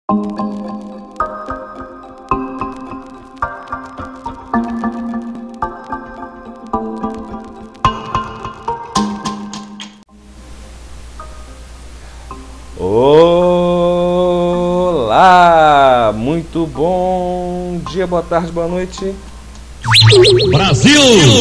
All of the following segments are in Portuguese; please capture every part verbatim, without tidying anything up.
Olá, muito bom dia, boa tarde, boa noite. Brasil!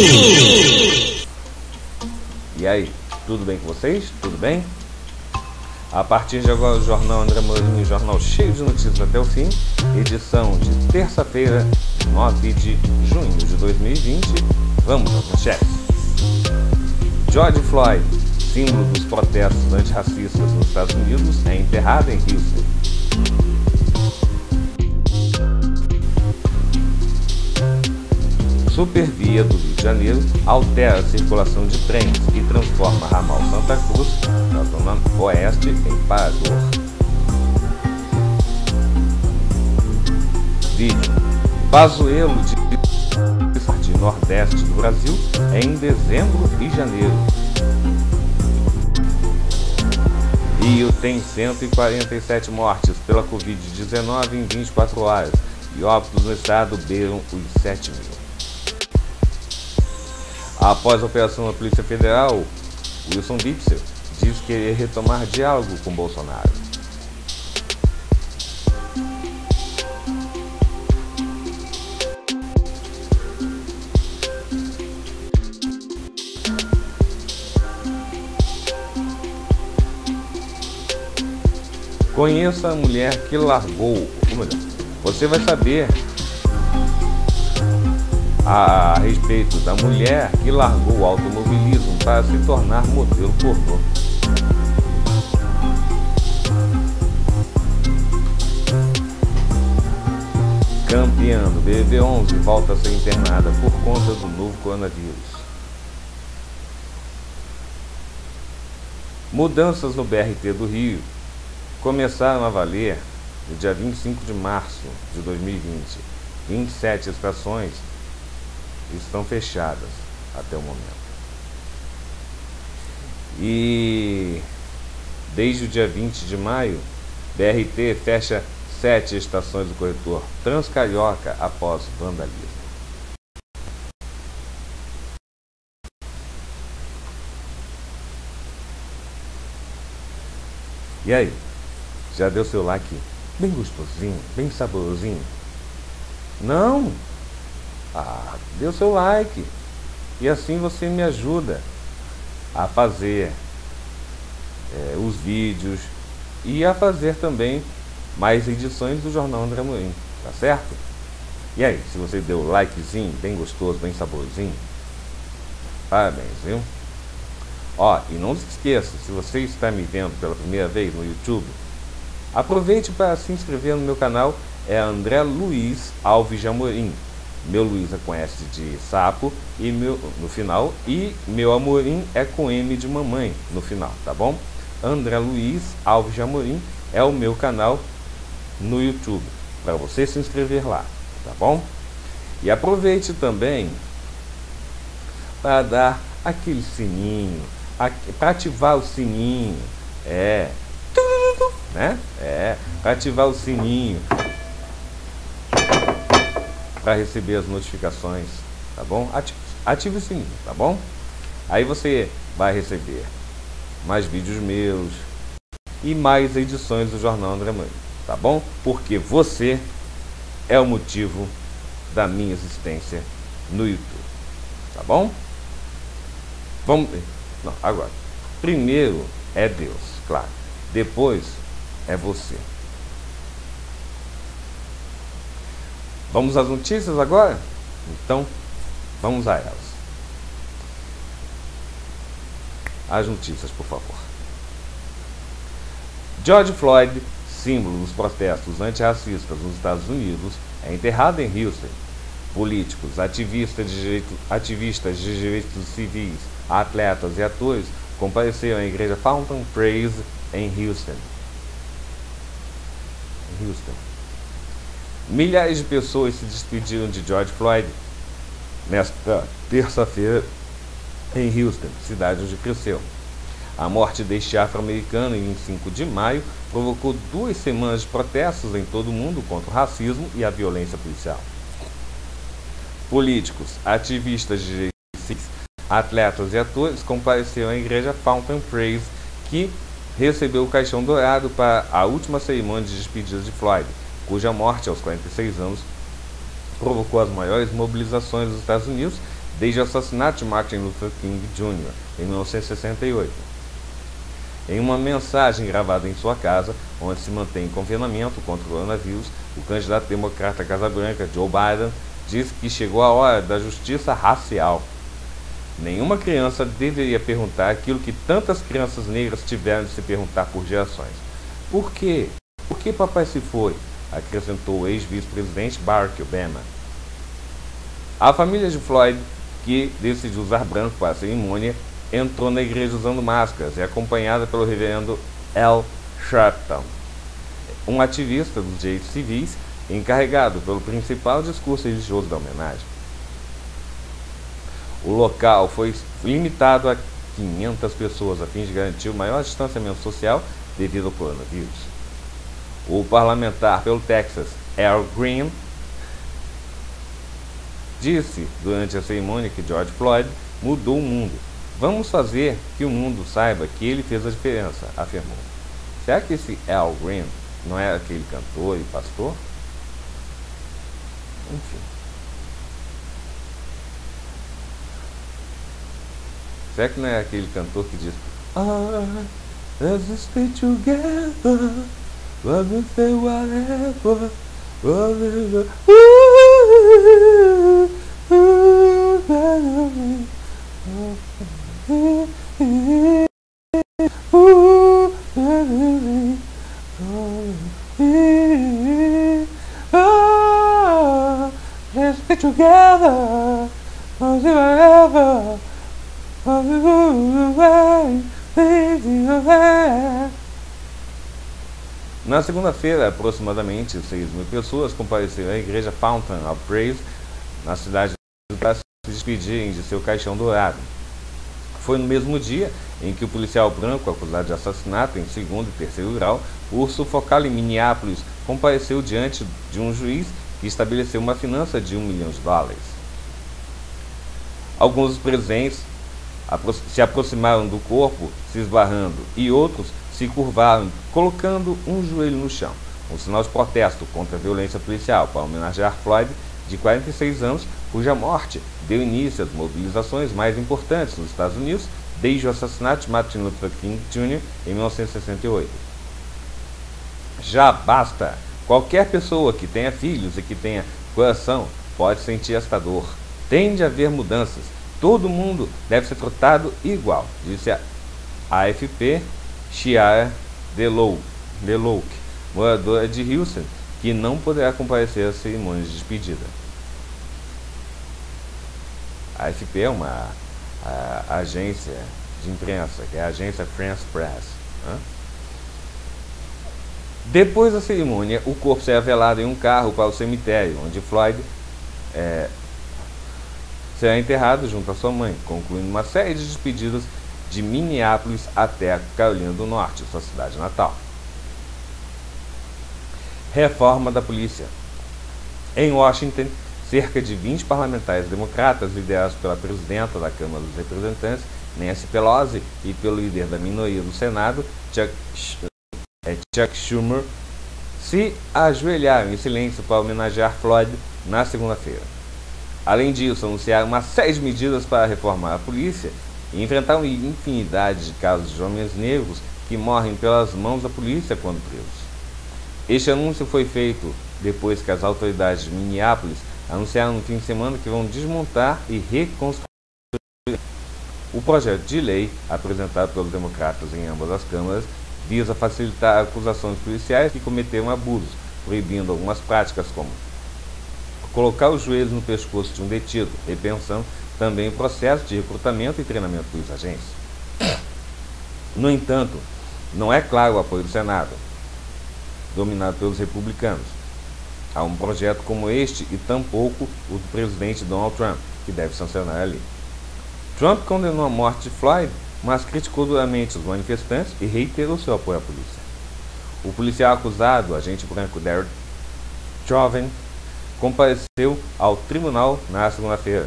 E aí, tudo bem com vocês? Tudo bem? A partir de agora, o Jornal André Amorim, jornal cheio de notícias até o fim, edição de terça-feira, nove de junho de dois mil e vinte. Vamos aos manchetes. George Floyd, símbolo dos protestos antirracistas nos Estados Unidos, é enterrado em Houston. Supervia do Rio de Janeiro altera a circulação de trens e transforma ramal Santa Cruz, na zona oeste, em parador. Vídeo. Pazuello de de nordeste do Brasil em dezembro e janeiro. Rio tem cento e quarenta e sete mortes pela covid dezenove em vinte e quatro horas e óbitos no estado beiram os sete mil. Após a operação da Polícia Federal, Wilson Witzel diz querer retomar diálogo com Bolsonaro. Conheça a mulher que largou. Você vai saber a, a respeito da mulher que largou o automobilismo para se tornar modelo pornô. Campeã do B B B onze volta a ser internada por conta do novo coronavírus. Mudanças no B R T do Rio começaram a valer no dia vinte e cinco de março de dois mil e vinte. vinte e sete estações estão fechadas até o momento. E desde o dia vinte de maio, B R T fecha sete estações do corredor Transcarioca após vandalismo. E aí? Já deu seu like bem gostosinho, bem saborosinho? Não? Ah, dê o seu like. E assim você me ajuda a fazer é, os vídeos e a fazer também mais edições do Jornal André Amorim, tá certo? E aí, se você deu likezinho, bem gostoso, bem saborosinho, parabéns, viu? Ó, e não se esqueça, se você está me vendo pela primeira vez no YouTube, aproveite para se inscrever no meu canal, é André Luiz Alves de Amorim. Meu Luiz é com S de sapo e meu, no final, e meu Amorim é com M de mamãe no final, tá bom? André Luiz Alves de Amorim é o meu canal no YouTube, para você se inscrever lá, tá bom? E aproveite também para dar aquele sininho, para ativar o sininho, é, né? É, para ativar o sininho, para receber as notificações, tá bom? Ative, ative o sininho, tá bom? Aí você vai receber mais vídeos meus e mais edições do Jornal André Amorim, tá bom? Porque você é o motivo da minha existência no YouTube, tá bom? Vamos, não, agora, primeiro é Deus, claro, depois é você. Vamos às notícias agora? Então, vamos a elas. As notícias, por favor. George Floyd, símbolo dos protestos antirracistas nos Estados Unidos, é enterrado em Houston. Políticos, ativistas de, direito, ativistas de direitos civis, atletas e atores compareceram à igreja Fountain Praise em Houston. Em Houston. Milhares de pessoas se despediram de George Floyd nesta terça-feira em Houston, cidade onde cresceu. A morte deste afro-americano em vinte e cinco de maio provocou duas semanas de protestos em todo o mundo contra o racismo e a violência policial. Políticos, ativistas de direitos civis, atletas e atores compareceram à igreja Fountain Praise, que recebeu o caixão dourado para a última cerimônia de despedida de Floyd, cuja morte aos quarenta e seis anos provocou as maiores mobilizações dos Estados Unidos desde o assassinato de Martin Luther King Júnior em mil novecentos e sessenta e oito. Em uma mensagem gravada em sua casa, onde se mantém em confinamento contra o coronavírus, o candidato democrata à Casa Branca, Joe Biden, disse que chegou a hora da justiça racial. Nenhuma criança deveria perguntar aquilo que tantas crianças negras tiveram de se perguntar por gerações. Por quê? Por que papai se foi? Acrescentou o ex-vice-presidente Barack Obama. A família de Floyd, que decidiu usar branco para a cerimônia, entrou na igreja usando máscaras e acompanhada pelo reverendo Al Sharpton, um ativista dos direitos civis encarregado pelo principal discurso religioso da homenagem. O local foi limitado a quinhentas pessoas a fim de garantir o maior distanciamento social devido ao coronavírus. O parlamentar pelo Texas, Al Green, disse durante a cerimônia que George Floyd mudou o mundo. Vamos fazer que o mundo saiba que ele fez a diferença, afirmou. Será que esse Al Green não é aquele cantor e pastor? Enfim. Será que não é aquele cantor que diz ah, let's stay together, let's say whatever, whatever. Let's stay together, let's say whatever. Na segunda-feira, aproximadamente seis mil pessoas compareceram à igreja Fountain of Praise, na cidade para se despedirem de seu caixão dourado. Foi no mesmo dia em que o policial branco, acusado de assassinato em segundo e terceiro grau, por sufocá-lo em Minneapolis, compareceu diante de um juiz que estabeleceu uma fiança de um milhão de dólares. Alguns dos presentes se aproximaram do corpo, se esbarrando, e outros se curvaram, colocando um joelho no chão, um sinal de protesto contra a violência policial, para homenagear Floyd, de quarenta e seis anos, cuja morte deu início às mobilizações mais importantes nos Estados Unidos desde o assassinato de Martin Luther King Júnior em mil novecentos e sessenta e oito. Já basta! Qualquer pessoa que tenha filhos e que tenha coração pode sentir esta dor. Tem de haver mudanças. Todo mundo deve ser tratado igual, disse a A F P Chiara DeLouk, moradora de Houston, que não poderá comparecer às cerimônias de despedida. A A F P é uma a, a agência de imprensa, que é a agência France Press. Né? Depois da cerimônia, o corpo será velado em um carro para o cemitério, onde Floyd é, será enterrado junto à sua mãe, concluindo uma série de despedidas de Minneapolis até a Carolina do Norte, sua cidade natal. Reforma da polícia. Em Washington, cerca de vinte parlamentares democratas, liderados pela presidenta da Câmara dos Representantes, Nancy Pelosi, e pelo líder da minoria do Senado, Chuck, Chuck Schumer, se ajoelharam em silêncio para homenagear Floyd na segunda-feira. Além disso, anunciaram uma série de medidas para reformar a polícia e enfrentar uma infinidade de casos de homens negros que morrem pelas mãos da polícia quando presos. Este anúncio foi feito depois que as autoridades de Minneapolis anunciaram no fim de semana que vão desmontar e reconstruir o projeto de lei apresentado pelos democratas em ambas as câmaras visa facilitar a acusação de policiais que cometeram abusos, proibindo algumas práticas como colocar os joelhos no pescoço de um detido, repensando também o processo de recrutamento e treinamento dos agentes. No entanto, não é claro o apoio do Senado, dominado pelos republicanos, a um projeto como este e tampouco o do presidente Donald Trump, que deve sancionar a lei. Trump condenou a morte de Floyd mas criticou duramente os manifestantes e reiterou seu apoio à polícia. O policial acusado, o agente branco Derek Chauvin, compareceu ao tribunal na segunda-feira.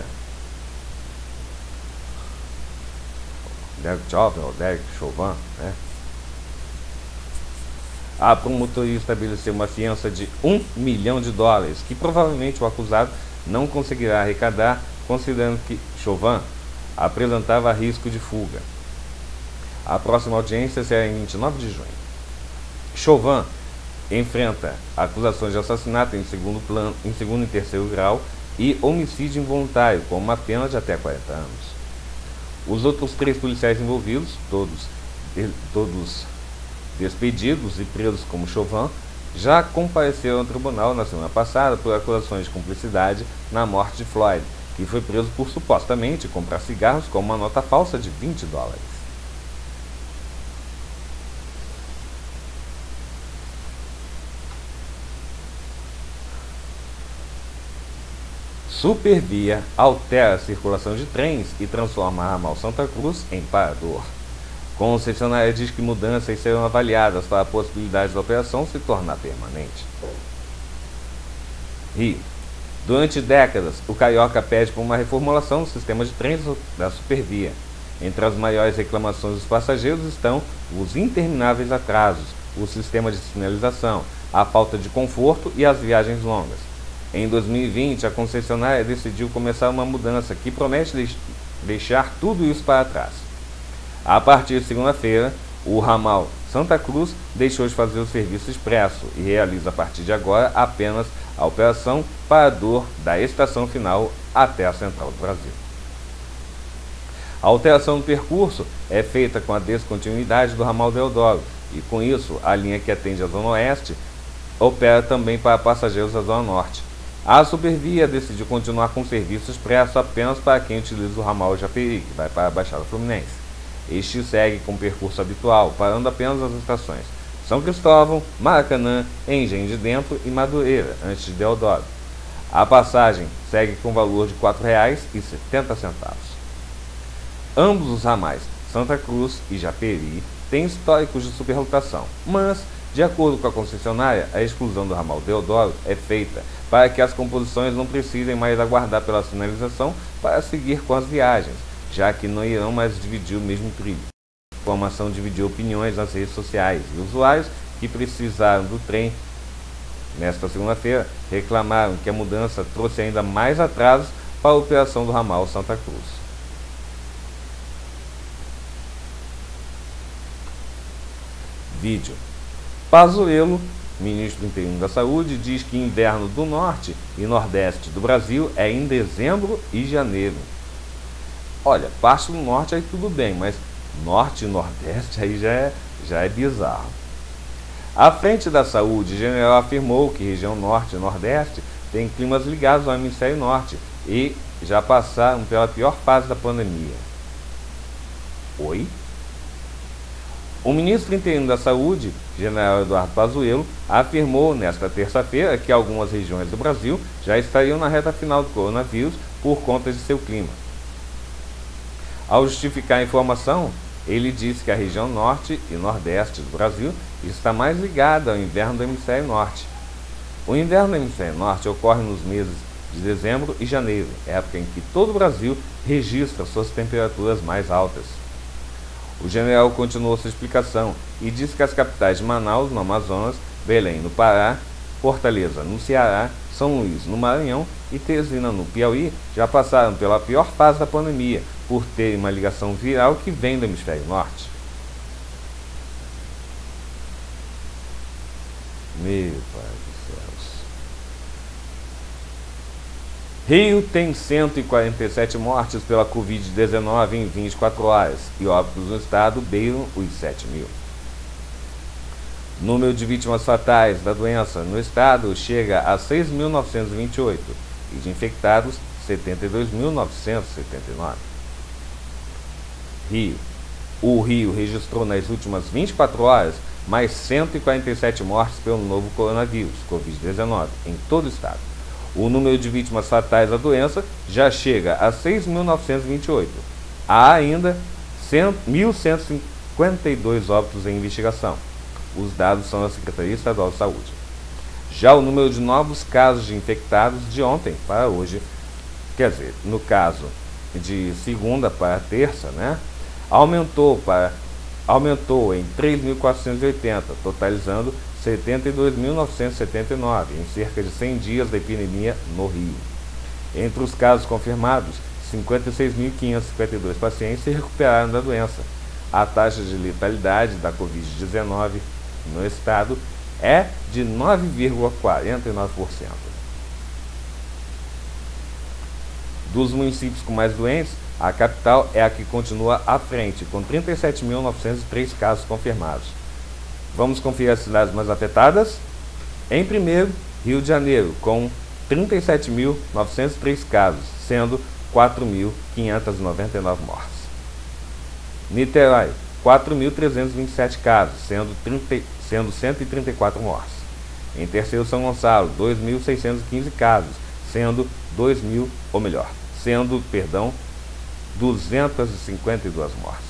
Derek Chauvin, ou Derek Chauvin, né? A promotoria estabeleceu uma fiança de um milhão de dólares, que provavelmente o acusado não conseguirá arrecadar, considerando que Chauvin apresentava risco de fuga. A próxima audiência será em vinte e nove de junho. Chauvin enfrenta acusações de assassinato em segundo plano, em segundo e terceiro grau e homicídio involuntário, com uma pena de até quarenta anos. Os outros três policiais envolvidos, todos, todos despedidos e presos como Chauvin, já compareceram ao tribunal na semana passada por acusações de cumplicidade na morte de Floyd, que foi preso por supostamente comprar cigarros com uma nota falsa de vinte dólares. Supervia altera a circulação de trens e transforma a ramal Santa Cruz em parador. Concessionária diz que mudanças serão avaliadas para a possibilidade da operação se tornar permanente. Rio. Durante décadas, o Carioca pede por uma reformulação do sistema de trens da Supervia. Entre as maiores reclamações dos passageiros estão os intermináveis atrasos, o sistema de sinalização, a falta de conforto e as viagens longas. Em dois mil e vinte, a concessionária decidiu começar uma mudança que promete deixar tudo isso para trás. A partir de segunda-feira, o ramal Santa Cruz deixou de fazer o serviço expresso e realiza a partir de agora apenas a operação parador da estação final até a Central do Brasil. A alteração do percurso é feita com a descontinuidade do ramal Deodoro e, com isso, a linha que atende a Zona Oeste opera também para passageiros da Zona Norte. A Supervia decidiu continuar com o serviço expresso apenas para quem utiliza o ramal Japeri, que vai para a Baixada Fluminense. Este segue com o percurso habitual, parando apenas as estações São Cristóvão, Maracanã, Engenho de Dentro e Madureira, antes de Deodoro. A passagem segue com valor de quatro reais e setenta centavos. Ambos os ramais, Santa Cruz e Japeri, têm históricos de superlotação, mas, de acordo com a concessionária, a exclusão do ramal Deodoro é feita para que as composições não precisem mais aguardar pela sinalização para seguir com as viagens, já que não irão mais dividir o mesmo trilho. A informação dividiu opiniões nas redes sociais e usuários que precisaram do trem nesta segunda-feira reclamaram que a mudança trouxe ainda mais atrasos para a operação do ramal Santa Cruz. Vídeo. Pazuello, ministro interino da Saúde, diz que inverno do norte e nordeste do Brasil é em dezembro e janeiro. Olha, parte do norte aí tudo bem, mas norte e nordeste aí já é, já é bizarro. A Frente da Saúde General afirmou que região norte e nordeste tem climas ligados ao hemisfério norte e já passaram pela pior fase da pandemia. Oi? O ministro interino da Saúde, general Eduardo Pazuello, afirmou nesta terça-feira que algumas regiões do Brasil já estariam na reta final do coronavírus por conta de seu clima. Ao justificar a informação, ele disse que a região norte e nordeste do Brasil está mais ligada ao inverno do hemisfério norte. O inverno do hemisfério norte ocorre nos meses de dezembro e janeiro, época em que todo o Brasil registra suas temperaturas mais altas. O general continuou sua explicação e disse que as capitais de Manaus, no Amazonas, Belém, no Pará, Fortaleza, no Ceará, São Luís, no Maranhão e Teresina, no Piauí, já passaram pela pior fase da pandemia, por ter uma ligação viral que vem do hemisfério norte. Meu pai dos céus. Rio tem cento e quarenta e sete mortes pela covid dezenove em vinte e quatro horas e óbitos no estado beiram os sete mil. O número de vítimas fatais da doença no estado chega a seis mil novecentos e vinte e oito e de infectados setenta e dois mil novecentos e setenta e nove. Rio. O Rio registrou nas últimas vinte e quatro horas mais cento e quarenta e sete mortes pelo novo coronavírus, covid dezenove, em todo o estado. O número de vítimas fatais da doença já chega a seis mil novecentos e vinte e oito. Há ainda mil cento e cinquenta e dois óbitos em investigação. Os dados são da Secretaria Estadual de Saúde. Já o número de novos casos de infectados de ontem para hoje, quer dizer, no caso de segunda para terça, né, aumentou, para, aumentou em três mil quatrocentos e oitenta, totalizando setenta e dois mil novecentos e setenta e nove em cerca de cem dias da epidemia no Rio. Entre os casos confirmados, cinquenta e seis mil quinhentos e cinquenta e dois pacientes se recuperaram da doença. A taxa de letalidade da covid dezenove no estado é de nove vírgula quarenta e nove por cento. Dos municípios com mais doentes, a capital é a que continua à frente, com trinta e sete mil novecentos e três casos confirmados. Vamos conferir as cidades mais afetadas? Em primeiro, Rio de Janeiro, com trinta e sete mil novecentos e três casos, sendo quatro mil quinhentos e noventa e nove mortes. Niterói, quatro mil trezentos e vinte e sete casos, sendo, trinta, sendo cento e trinta e quatro mortes. Em terceiro, São Gonçalo, dois mil seiscentos e quinze casos, sendo dois mil, ou melhor, sendo, perdão, duzentas e cinquenta e duas mortes.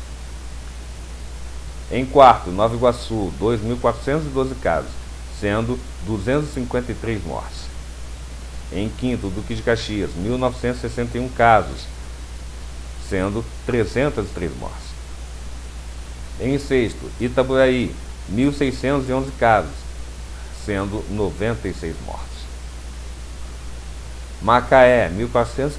Em quarto, Nova Iguaçu, dois mil quatrocentos e doze casos, sendo duzentas e cinquenta e três mortes. Em quinto, Duque de Caxias, mil novecentos e sessenta e um casos, sendo trezentas e três mortes. Em sexto, Itaboraí, mil seiscentos e onze casos, sendo noventa e seis mortes. Macaé, mil quatrocentos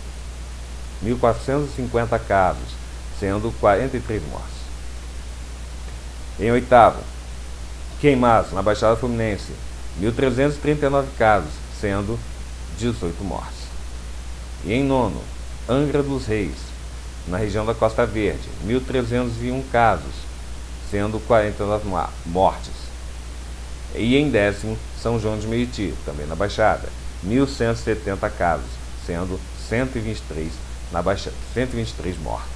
e cinquenta casos, sendo quarenta e três mortes. Em oitavo, Queimados, na Baixada Fluminense, mil trezentos e trinta e nove casos, sendo dezoito mortes. E em nono, Angra dos Reis, na região da Costa Verde, mil trezentos e um casos, sendo quarenta e nove mortes. E em décimo, São João de Meriti, também na Baixada, mil cento e setenta casos, sendo cento e vinte e três na Baixada, cento e vinte e três mortos.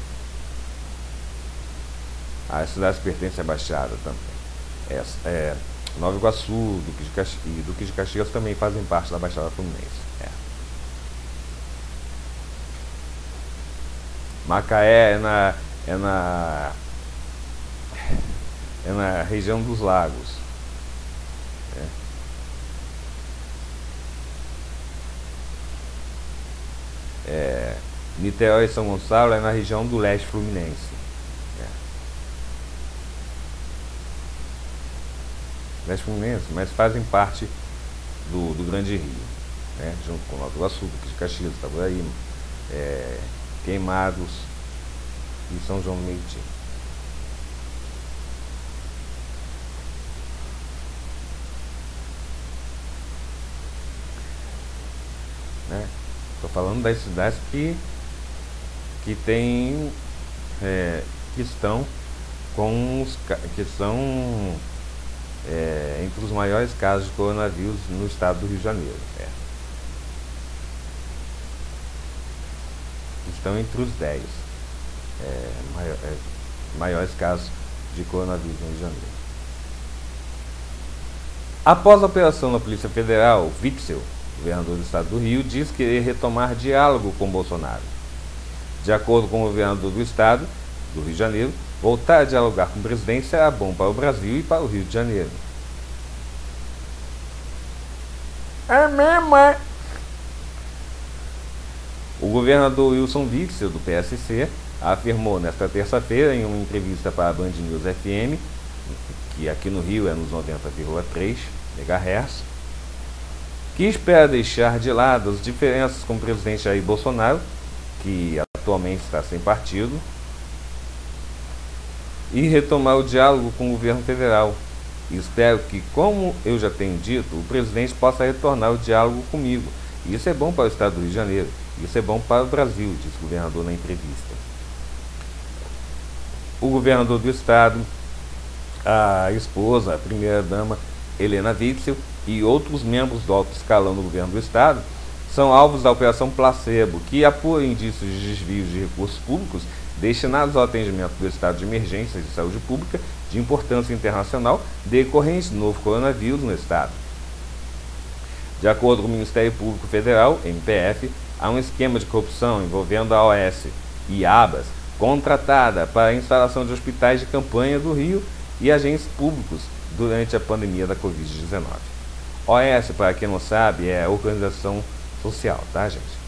As cidades pertencem à Baixada também. É, é, Nova Iguaçu, Duque de Caxias, e Duque de Caxias também fazem parte da Baixada Fluminense. É. Macaé é na, é na é na região dos lagos. É. É, Niterói e São Gonçalo é na região do leste fluminense. É. Leste fluminense, mas fazem parte do, do Grande Rio, né? Junto com Nova Iguaçu, Duque de Caxias, Itaboraí, é, Queimados e São João do Meriti. Né? Estou falando das cidades que, que tem, é, que estão com os, que são é, entre os maiores casos de coronavírus no estado do Rio de Janeiro. É. Estão entre os dez é, maior, é, maiores casos de coronavírus no Rio de Janeiro. Após a operação da Polícia Federal, Witzel, governador do estado do Rio, diz querer retomar diálogo com Bolsonaro. De acordo com o governador do estado do Rio de Janeiro, voltar a dialogar com o presidente será bom para o Brasil e para o Rio de Janeiro. É mesmo, é? O governador Wilson Witzel, do P S C, afirmou nesta terça-feira, em uma entrevista para a Band News F M, que aqui no Rio é nos noventa vírgula três megahertz, que espera deixar de lado as diferenças com o presidente Jair Bolsonaro, que atualmente está sem partido, e retomar o diálogo com o governo federal. Espero que, como eu já tenho dito, o presidente possa retornar o diálogo comigo. Isso é bom para o estado do Rio de Janeiro, isso é bom para o Brasil, disse o governador na entrevista. O governador do estado, a esposa, a primeira-dama Helena Witzel e outros membros do alto escalão do governo do estado são alvos da Operação Placebo, que apura indícios de desvios de recursos públicos destinados ao atendimento do estado de emergências de saúde pública de importância internacional decorrentes do novo coronavírus no estado. De acordo com o Ministério Público Federal, M P F, há um esquema de corrupção envolvendo a O A S e ABAS contratada para a instalação de hospitais de campanha do Rio e agentes públicos durante a pandemia da covid dezenove. O S, para quem não sabe, é a organização social, tá, gente?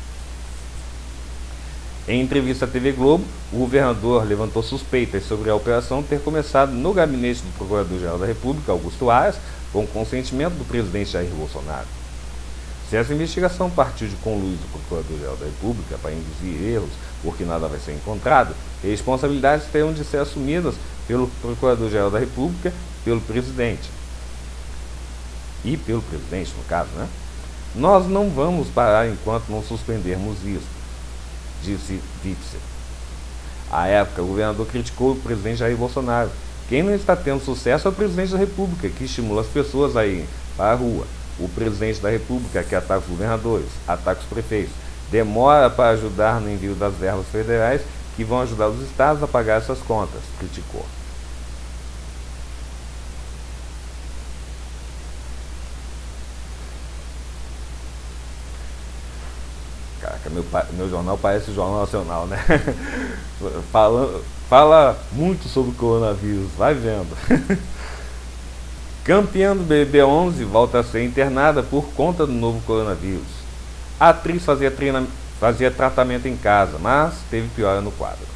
Em entrevista à T V Globo, o governador levantou suspeitas sobre a operação ter começado no gabinete do Procurador-Geral da República, Augusto Aras, com consentimento do presidente Jair Bolsonaro. Se essa investigação partiu de conluio do Procurador-Geral da República para induzir erros, porque nada vai ser encontrado, responsabilidades terão de ser assumidas pelo Procurador-Geral da República, pelo presidente. E pelo presidente, no caso, né? Nós não vamos parar enquanto não suspendermos isso, disse Witzel. À época, o governador criticou o presidente Jair Bolsonaro. Quem não está tendo sucesso é o presidente da República, que estimula as pessoas a irem para a rua. O presidente da República, que ataca os governadores, ataca os prefeitos, demora para ajudar no envio das verbas federais que vão ajudar os estados a pagar essas contas, criticou. Caraca, meu, meu jornal parece o Jornal Nacional, né? Fala, fala muito sobre o coronavírus, vai vendo. Campeã do B B B onze volta a ser internada por conta do novo coronavírus. A atriz fazia, treina, fazia tratamento em casa, mas teve piora no quadro.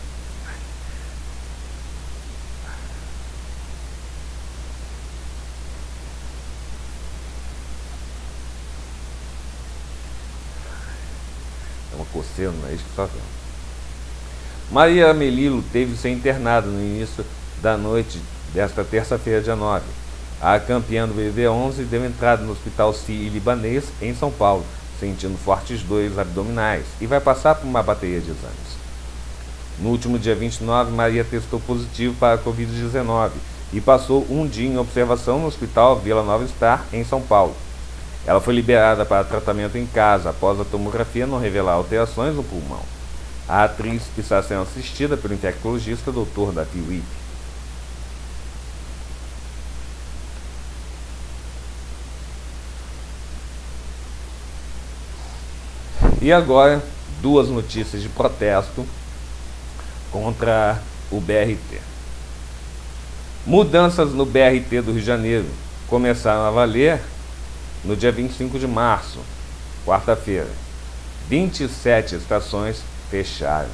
É uma coceira, não é isso que está vendo. Maria Melilo teve de ser internada no início da noite desta terça-feira, dia nove. A campeã do B B B onze deu entrada no Hospital Sírio-Libanês, em São Paulo, sentindo fortes dores abdominais, e vai passar por uma bateria de exames. No último dia vinte e nove, Maria testou positivo para a covid dezenove e passou um dia em observação no Hospital Vila Nova Star, em São Paulo. Ela foi liberada para tratamento em casa após a tomografia não revelar alterações no pulmão. A atriz está sendo assistida pelo infectologista doutor Davi Wippe. E agora, duas notícias de protesto contra o B R T. Mudanças no B R T do Rio de Janeiro começaram a valer no dia vinte e cinco de março, quarta-feira. vinte e sete estações fecharam.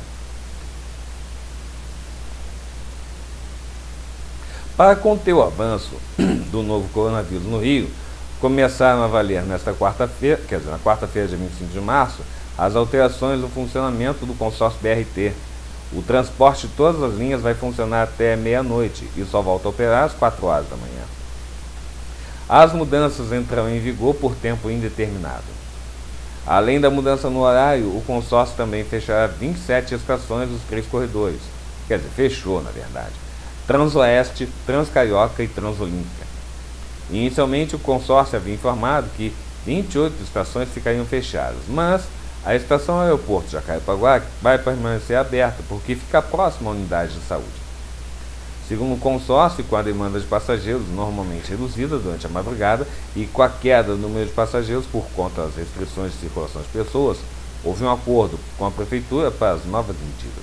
Para conter o avanço do novo coronavírus no Rio, começaram a valer nesta quarta-feira, quer dizer, na quarta-feira, dia vinte e cinco de março, as alterações no funcionamento do consórcio B R T. O transporte de todas as linhas vai funcionar até meia-noite e só volta a operar às quatro horas da manhã. As mudanças entrarão em vigor por tempo indeterminado. Além da mudança no horário, o consórcio também fechará vinte e sete estações dos três corredores. Quer dizer, fechou, na verdade. Transoeste, Transcarioca e Transolímpica. Inicialmente, o consórcio havia informado que vinte e oito estações ficariam fechadas, mas a estação Aeroporto Jacarepaguá vai permanecer aberta porque fica próxima à unidade de saúde. Segundo o consórcio, com a demanda de passageiros normalmente reduzida durante a madrugada e com a queda do número de passageiros por conta das restrições de circulação de pessoas, houve um acordo com a prefeitura para as novas medidas.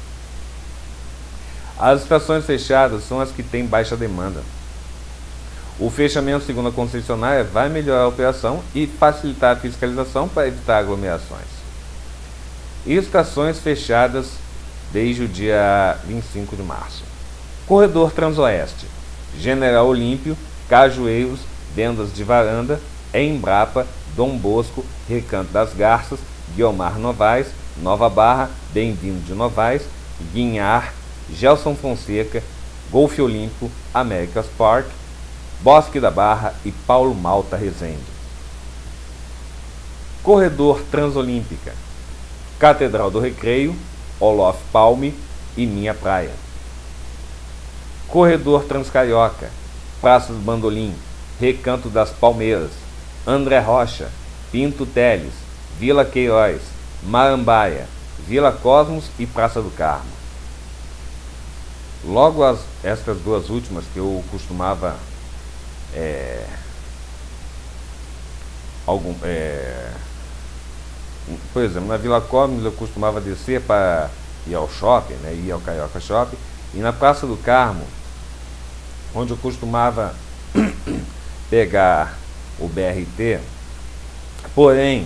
As estações fechadas são as que têm baixa demanda. O fechamento, segundo a concessionária, vai melhorar a operação e facilitar a fiscalização para evitar aglomerações. Estações fechadas desde o dia vinte e cinco de março. Corredor Transoeste, General Olímpio, Cajueiros, Vendas de Varanda, Embrapa, Dom Bosco, Recanto das Garças, Guiomar Novaes, Nova Barra, Bem-vindo de Novaes, Guinhar, Gelson Fonseca, Golfe Olímpico, Américas Park, Bosque da Barra e Paulo Malta Rezende. Corredor Transolímpica, Catedral do Recreio, Olof Palme e Minha Praia. Corredor Transcarioca, Praça do Bandolim, Recanto das Palmeiras, André Rocha, Pinto Teles, Vila Queiroz, Marambaia, Vila Cosmos e Praça do Carmo. Logo as, estas duas últimas que eu costumava É, algum, é, por exemplo, na Vila Cosmos eu costumava descer para ir ao shopping, né, ir ao Carioca Shopping, e na Praça do Carmo, onde eu costumava pegar o B R T, porém,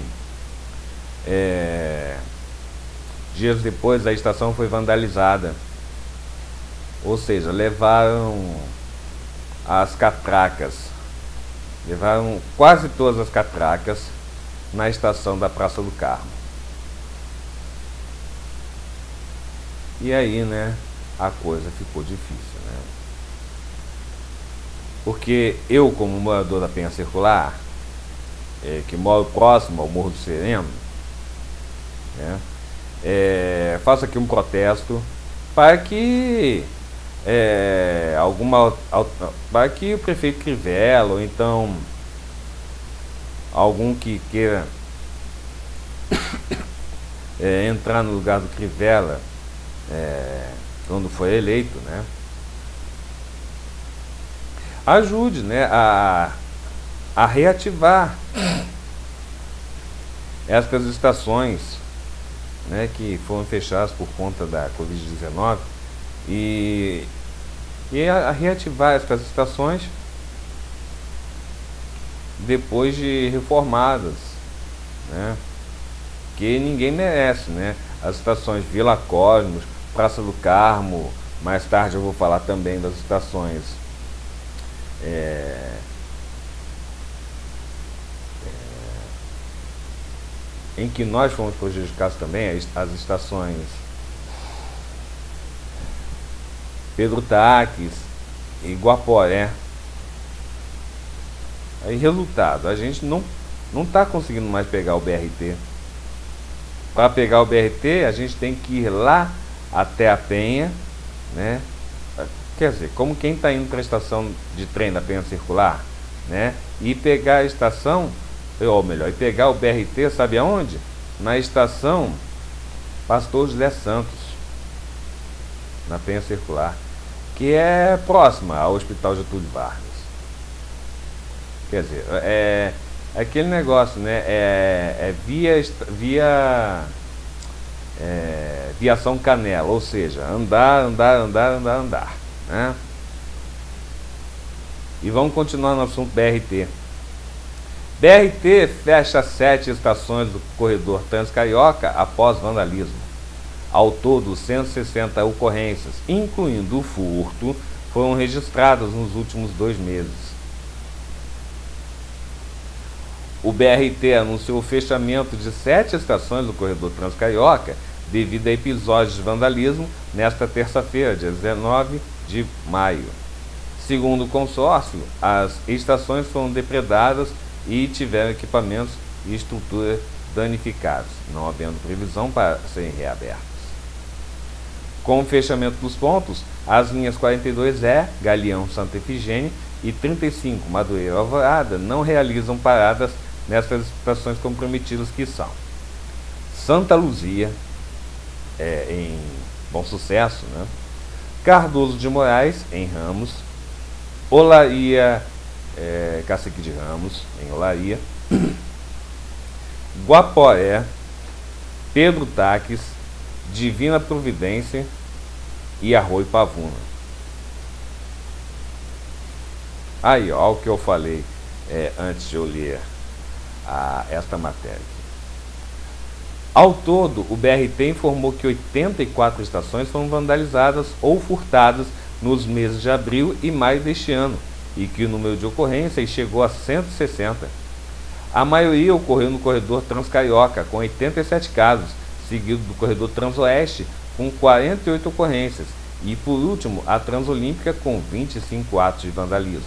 é, dias depois a estação foi vandalizada, ou seja, levaram as catracas, levaram quase todas as catracas na estação da Praça do Carmo. E aí, né, a coisa ficou difícil, né? Porque eu, como morador da Penha Circular, é, que moro próximo ao Morro do Sereno, né, é, faço aqui um protesto para que é, alguma para que o prefeito Crivella, ou então algum que queira é, entrar no lugar do Crivella, é, quando for eleito, né, ajude, né, a, a reativar essas estações, né, que foram fechadas por conta da Covid dezenove, e, e a, a reativar essas estações depois de reformadas, né, que ninguém merece, né? As estações Vila Cosmos, Praça do Carmo, mais tarde eu vou falar também das estações é, é, em que nós fomos prejudicados também, as, as estações Pedro Taques e Guaporé. Aí, resultado, a gente não não está conseguindo mais pegar o B R T. Para pegar o B R T, a gente tem que ir lá até a Penha, né? Quer dizer, como quem está indo para a estação de trem da Penha Circular, né? E pegar a estação, ou melhor, e pegar o B R T, sabe aonde? Na estação Pastor José Santos, na Penha Circular, que é próxima ao Hospital Getúlio Vargas. Quer dizer, é aquele negócio, né? É, é via, via é, viação Canela, ou seja, andar, andar, andar, andar, andar, né? E vamos continuar no assunto B R T. B R T fecha sete estações do corredor Transcarioca após vandalismo. Ao todo, cento e sessenta ocorrências, incluindo o furto, foram registradas nos últimos dois meses. O B R T anunciou o fechamento de sete estações do corredor Transcarioca devido a episódios de vandalismo nesta terça-feira, dia dezenove de maio. Segundo o consórcio, as estações foram depredadas e tiveram equipamentos e estrutura danificados, não havendo previsão para serem reabertas. Com o fechamento dos pontos, as linhas quarenta e dois E, Galeão Santa Efigênia, e trinta e cinco, Madureira Alvorada, não realizam paradas nessas estações comprometidas, que são Santa Luzia, é, em Bom Sucesso, né? Cardoso de Moraes, em Ramos, Olaria, é, Cacique de Ramos, em Olaria, Guaporé, Pedro Taques, Divina Providência e Arroio Pavuna. Aí, ó, o que eu falei é, antes de eu ler a, esta matéria. Ao todo, o B R T informou que oitenta e quatro estações foram vandalizadas ou furtadas nos meses de abril e maio deste ano, e que o número de ocorrências chegou a cento e sessenta. A maioria ocorreu no corredor Transcarioca, com oitenta e sete casos, seguido do corredor Transoeste, com quarenta e oito ocorrências, e por último a Transolímpica, com vinte e cinco atos de vandalismo.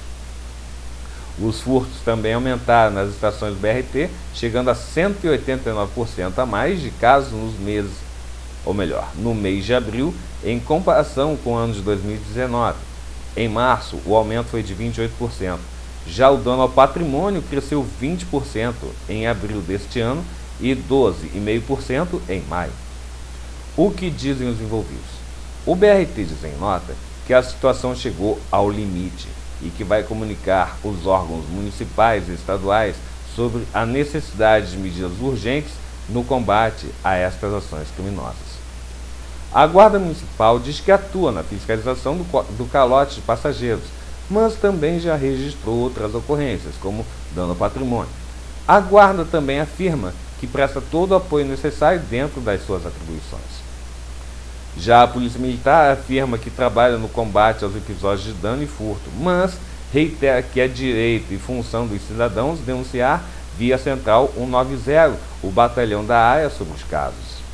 Os furtos também aumentaram nas estações do B R T, chegando a cento e oitenta e nove por cento a mais de casos nos meses, ou melhor, no mês de abril, em comparação com o ano de dois mil e dezenove. Em março, o aumento foi de vinte e oito por cento. Já o dano ao patrimônio cresceu vinte por cento em abril deste ano e doze vírgula cinco por cento em maio. O que dizem os envolvidos? O B R T diz em nota que a situação chegou ao limite e que vai comunicar os órgãos municipais e estaduais sobre a necessidade de medidas urgentes no combate a estas ações criminosas. A Guarda Municipal diz que atua na fiscalização do, do calote de passageiros, mas também já registrou outras ocorrências, como dano ao patrimônio. A Guarda também afirma que presta todo o apoio necessário dentro das suas atribuições. Já a Polícia Militar afirma que trabalha no combate aos episódios de dano e furto, mas reitera que é direito e função dos cidadãos denunciar via Central cento e noventa, o batalhão da área, sobre os casos.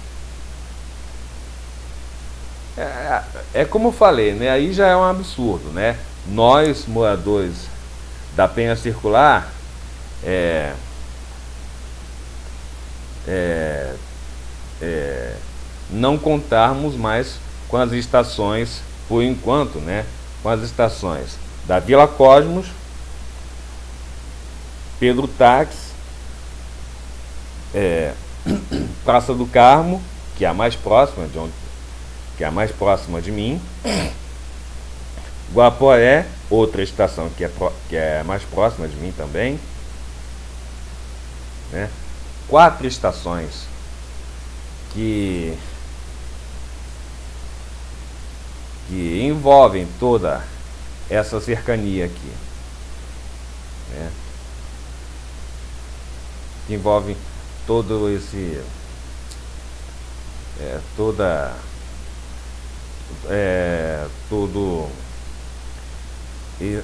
É, é como eu falei, né? Aí já é um absurdo, né? Nós, moradores da Penha Circular, é, é, é, não contarmos mais com as estações, por enquanto, né? Com as estações da Vila Cosmos, Pedro Táxi, é, Praça do Carmo, que é a mais próxima de onde, que é a mais próxima de mim, Guaporé, outra estação que é, pro, que é mais próxima de mim também, né? Quatro estações que que envolvem toda essa cercania aqui, né? Que envolvem todo esse é, toda é, todo e,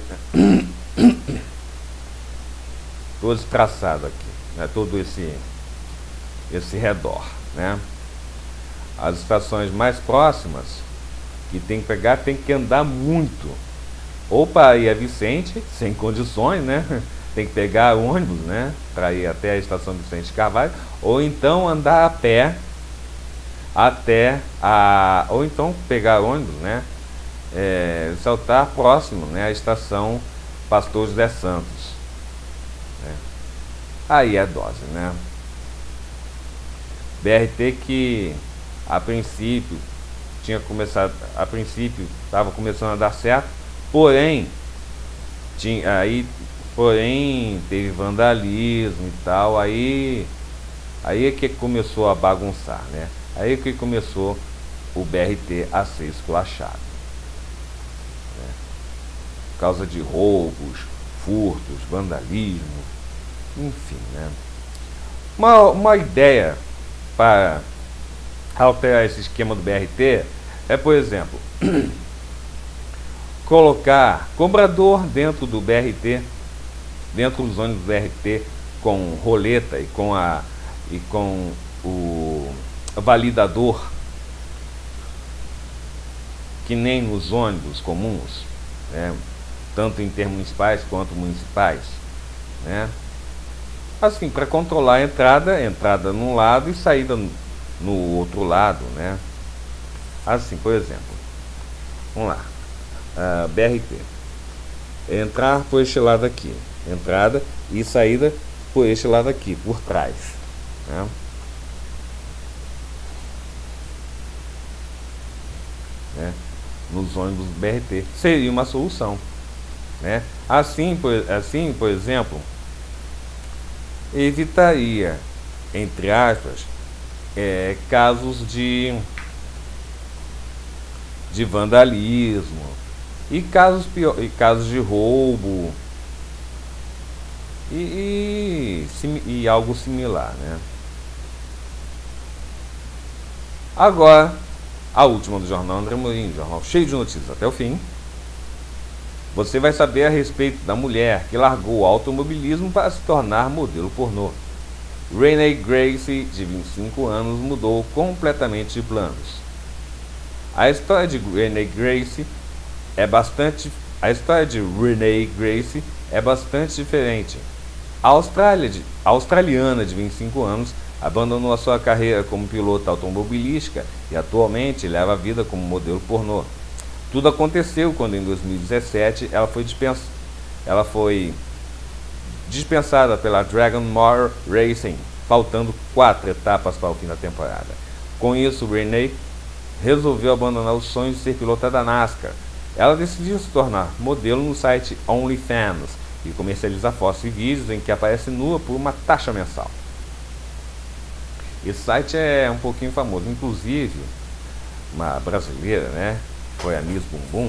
todo esse traçado aqui, né? Todo esse esse redor, né? As estações mais próximas que tem que pegar, tem que andar muito, ou para ir a Vicente, sem condições, né? Tem que pegar ônibus, né, para ir até a estação Vicente Carvalho, ou então andar a pé até a, ou então pegar ônibus, né, é, saltar próximo, né, à estação Pastor José Santos, né? Aí é dose, né? B R T que a princípio tinha começado, a princípio estava começando a dar certo, porém tinha aí Porém, teve vandalismo e tal, aí, aí é que começou a bagunçar, né? Aí é que começou o B R T a ser esculachado, né? Por causa de roubos, furtos, vandalismo, enfim, né? Uma, uma ideia para alterar esse esquema do B R T é, por exemplo, colocar cobrador dentro do B R T, dentro dos ônibus do B R T, com roleta e com, a, e com o validador, que nem nos ônibus comuns, né? Tanto intermunicipais quanto municipais, né? Assim, para controlar a entrada, entrada num lado e saída no outro lado, né? Assim, por exemplo, vamos lá, uh, B R T, entrar por este lado aqui, entrada e saída por este lado aqui, por trás, né? Né? Nos ônibus do B R T seria uma solução, né? Assim, por, assim, por exemplo, evitaria, entre aspas, é, casos de de vandalismo e casos pior, e casos de roubo e, e, e algo similar, né? Agora, a última do Jornal André Morim, jornal cheio de notícias até o fim. Você vai saber a respeito da mulher que largou o automobilismo para se tornar modelo pornô. Renee Gracie, de vinte e cinco anos, mudou completamente de planos. A história de Renee Gracie é bastante, a história de Renee Gracie é bastante diferente. A Austrália de, a australiana de vinte e cinco anos abandonou a sua carreira como pilota automobilística e atualmente leva a vida como modelo pornô. Tudo aconteceu quando em dois mil e dezessete ela foi, dispens, ela foi dispensada pela Dragon Motor Racing, faltando quatro etapas para o fim da temporada. Com isso, Renee resolveu abandonar o sonho de ser pilota da NASCAR. Ela decidiu se tornar modelo no site OnlyFans e comercializar fotos e vídeos em que aparece nua por uma taxa mensal. Esse site é um pouquinho famoso, inclusive uma brasileira, né? Foi a Miss Bumbum.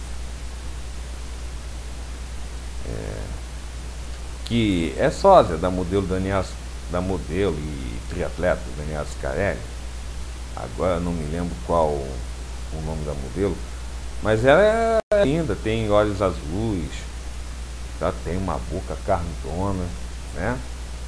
É, que é sósia da modelo Daniela, da modelo e triatleta Daniela Scarelli. Agora não me lembro qual o nome da modelo, mas ela é linda, tem olhos azuis, tá? Tem uma boca carnudona, né?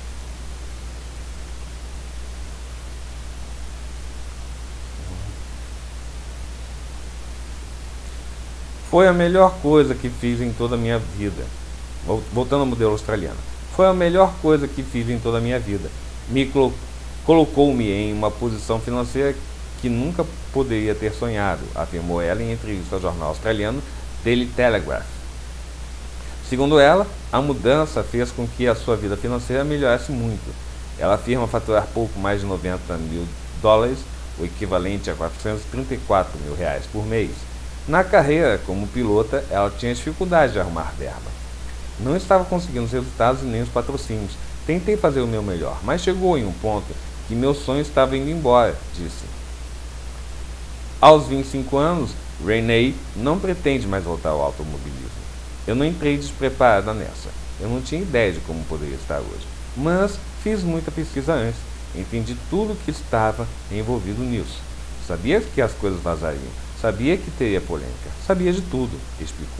Foi a melhor coisa que fiz em toda a minha vida. Voltando ao modelo australiano. Foi a melhor coisa que fiz em toda a minha vida. Me colocou-me em uma posição financeira que nunca poderia ter sonhado, afirmou ela em entrevista ao jornal australiano Daily Telegraph. Segundo ela, a mudança fez com que a sua vida financeira melhorasse muito. Ela afirma faturar pouco mais de noventa mil dólares, o equivalente a quatrocentos e trinta e quatro mil reais por mês. Na carreira como pilota, ela tinha dificuldade de arrumar verba. Não estava conseguindo os resultados e nem os patrocínios. Tentei fazer o meu melhor, mas chegou em um ponto que meu sonho estava indo embora, disse. Aos vinte e cinco anos, Renee não pretende mais voltar ao automobilismo. Eu não entrei despreparada nessa. Eu não tinha ideia de como poderia estar hoje. Mas fiz muita pesquisa antes. Entendi tudo o que estava envolvido nisso. Sabia que as coisas vazariam. Sabia que teria polêmica. Sabia de tudo, explicou.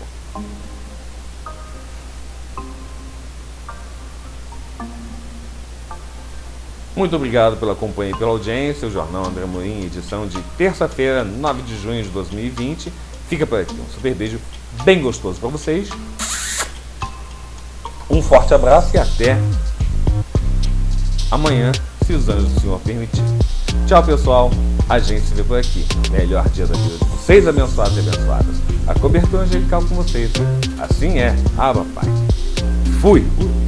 Muito obrigado pela companhia e pela audiência. O Jornal André Amorim, edição de terça-feira, nove de junho de dois mil e vinte. Fica por aqui. Um super beijo bem gostoso para vocês. Um forte abraço e até amanhã, se os anjos do Senhor permitir. Tchau, pessoal. A gente se vê por aqui. Melhor dia da vida de vocês, abençoados e abençoadas. A cobertura angelical com vocês. Assim é. Ah, papai. Fui.